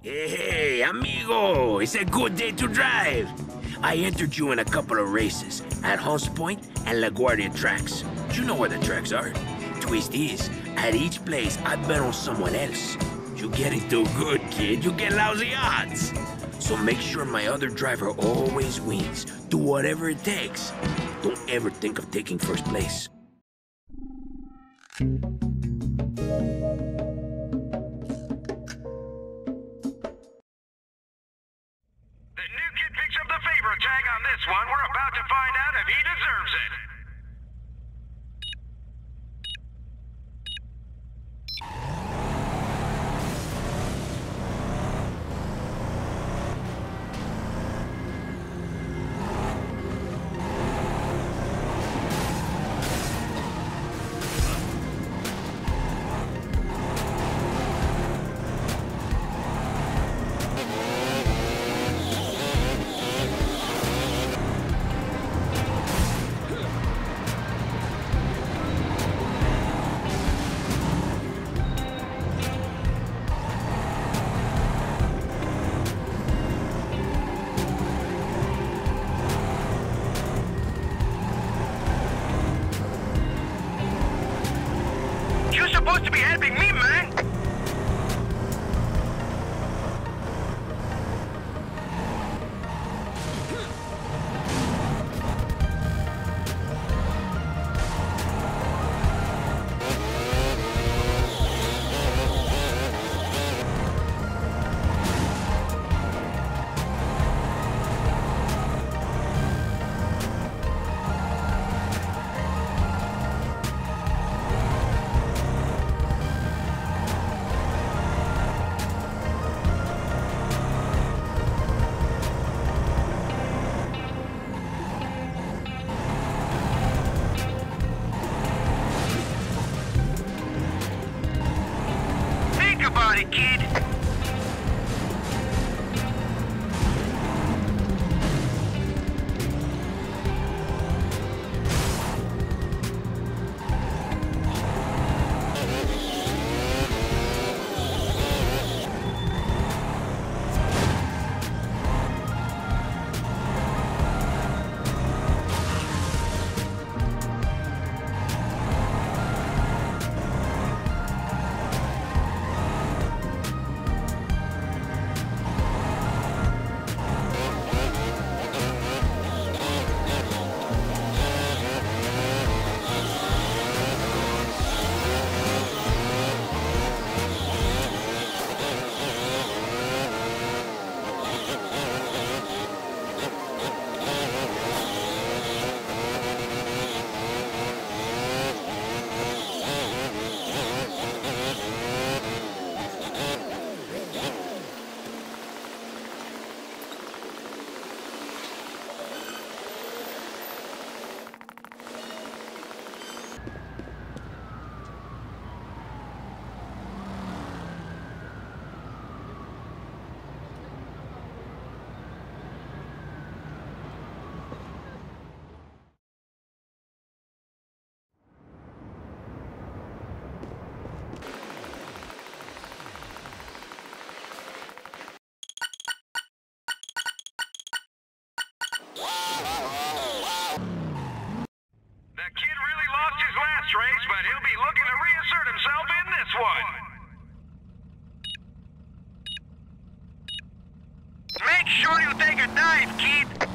Hey, amigo! It's a good day to drive. I entered you in a couple of races at Hunts Point and LaGuardia tracks. You know where the tracks are. Twist is, at each place, I bet on someone else. You getting too good, kid. You get lousy odds. So make sure my other driver always wins. Do whatever it takes. Don't ever think of taking first place. Tag on this one. We're about to find out if he deserves it. You're supposed to be helping me, man! About it, kid. Race, but he'll be looking to reassert himself in this one. Make sure you take a dive, kid.